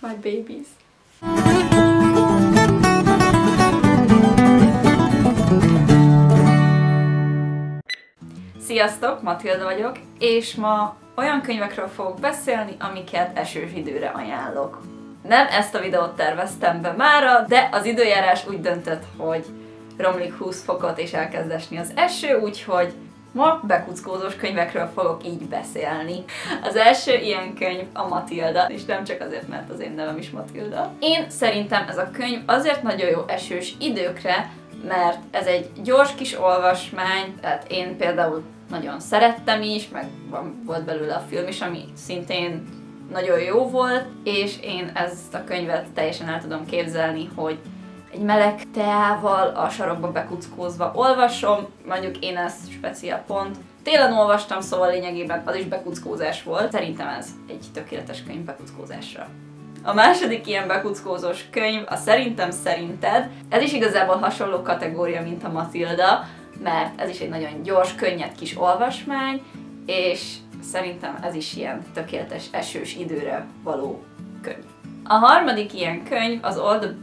My babies. Sziasztok, Matilda vagyok, és ma olyan könyvekről fogok beszélni, amiket esős időre ajánlok. Nem ezt a videót terveztem be mára, de az időjárás úgy döntött, hogy romlik 20 fokot és elkezd esni az eső, úgyhogy ma bekuckózós könyvekről fogok így beszélni. Az első ilyen könyv a Matilda, és nem csak azért, mert az én nevem is Matilda. Én szerintem ez a könyv azért nagyon jó esős időkre, mert ez egy gyors kis olvasmány, tehát én például nagyon szerettem is, meg volt belőle a film is, ami szintén nagyon jó volt, és én ezt a könyvet teljesen el tudom képzelni, hogy egy meleg teával a sarokba bekuckózva olvasom, mondjuk én ezt speciál pont télen olvastam, szóval lényegében az is bekuckózás volt. Szerintem ez egy tökéletes könyv bekuckózásra. A második ilyen bekuckózós könyv a Szerintem Szerinted. Ez is igazából hasonló kategória, mint a Matilda, mert ez is egy nagyon gyors, könnyed kis olvasmány, és szerintem ez is ilyen tökéletes esős időre való könyv. A harmadik ilyen könyv az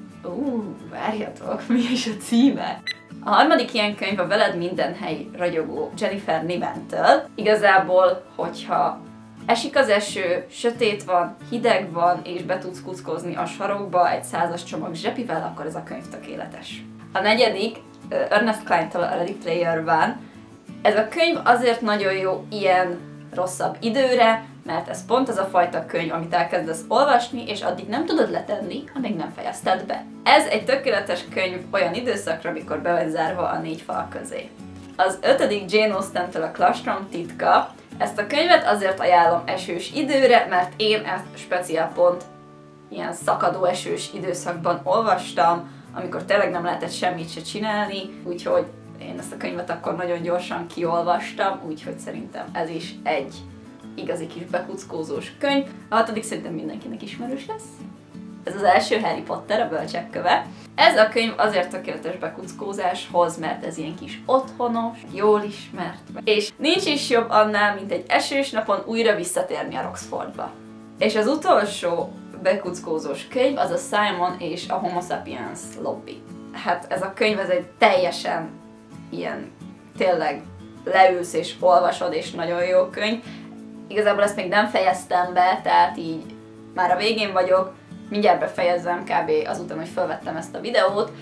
várjatok, mi is a címe? A harmadik ilyen könyv a Veled mindenhely ragyogó Jennifer Niven-től. Igazából, hogyha esik az eső, sötét van, hideg van, és be tudsz kuckózni a sarokba egy 100-as csomag zsepivel, akkor ez a könyv tökéletes. A negyedik, Ernest Cline-től a Ready Player One. Ez a könyv azért nagyon jó ilyen rosszabb időre, mert ez pont az a fajta könyv, amit elkezdesz olvasni, és addig nem tudod letenni, amíg nem fejezted be. Ez egy tökéletes könyv olyan időszakra, amikor be vagy zárva a 4 fal közé. Az ötödik Jane Austen-től a Klastrom titka. Ezt a könyvet azért ajánlom esős időre, mert én ezt speciál pont ilyen szakadó esős időszakban olvastam, amikor tényleg nem lehetett semmit se csinálni, úgyhogy én ezt a könyvet akkor nagyon gyorsan kiolvastam, úgyhogy szerintem ez is egy igazi kis bekuckózós könyv. A hatodik szerintem mindenkinek ismerős lesz. Ez az első Harry Potter, a Bölcsek köve. Ez a könyv azért tökéletes bekuckózáshoz, mert ez ilyen kis otthonos, jól ismert, és nincs is jobb annál, mint egy esős napon újra visszatérni a Roxfordba. És az utolsó bekuckózós könyv az a Simon és a Homo Sapiens Lobby. Hát ez a könyv, ez egy teljesen ilyen, tényleg leülsz és olvasod, és nagyon jó könyv. Igazából ezt még nem fejeztem be, tehát így már a végén vagyok, mindjárt befejezem kb. Azután, hogy felvettem ezt a videót.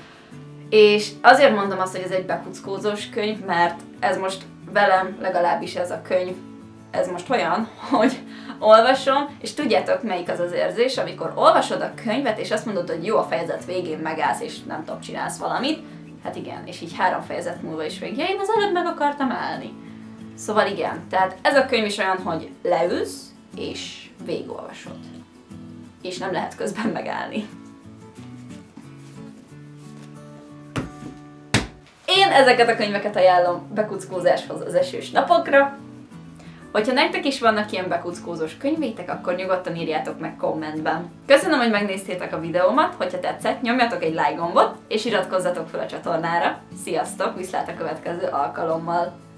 És azért mondom azt, hogy ez egy bekuckózós könyv, mert ez most velem legalábbis ez a könyv, ez most olyan, hogy olvasom, és tudjátok melyik az az érzés, amikor olvasod a könyvet, és azt mondod, hogy jó, a fejezet végén megállsz, és nem tudom, csinálsz valamit. Hát igen, és így 3 fejezet múlva is végig. Ja, én az előbb meg akartam állni. Szóval igen, tehát ez a könyv is olyan, hogy leülsz, és végigolvasod. És nem lehet közben megállni. Én ezeket a könyveket ajánlom bekuckózáshoz az esős napokra. Hogyha nektek is vannak ilyen bekuckózós könyvétek, akkor nyugodtan írjátok meg kommentben. Köszönöm, hogy megnéztétek a videómat, hogyha tetszett, nyomjatok egy like gombot, és iratkozzatok fel a csatornára. Sziasztok, viszlát a következő alkalommal!